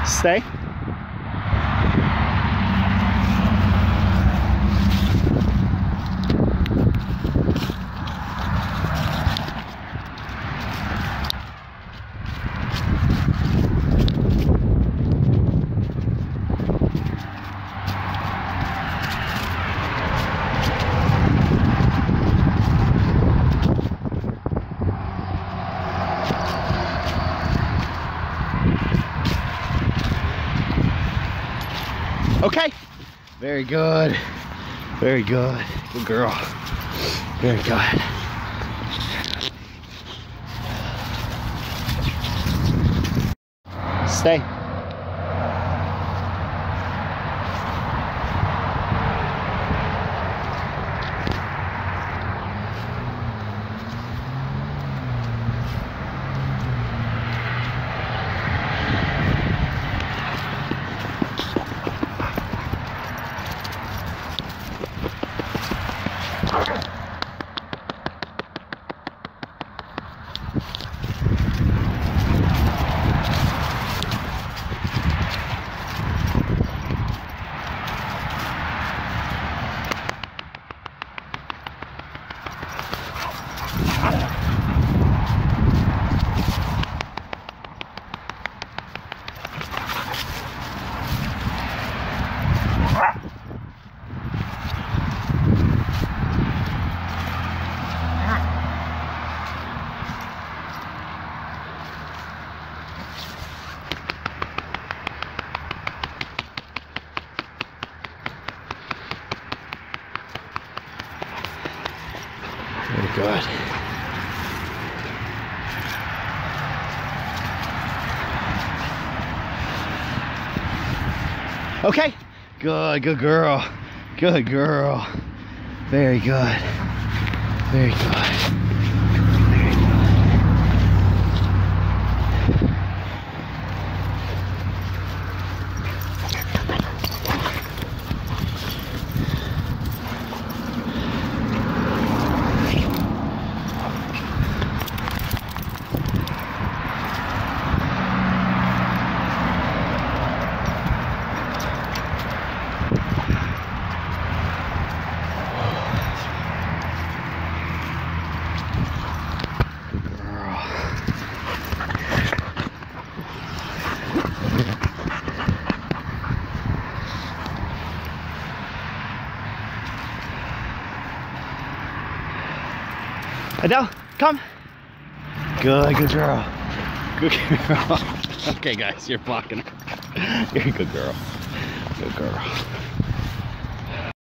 Stay. Okay. Very good. Very good. Good girl. Very good. Stay. Very good. Okay. Good, good girl. Good girl. Very good. Very good. Very good. Adele, come. Good, good girl. Good girl. Okay, guys, you're blocking her. You're a good girl. Good girl.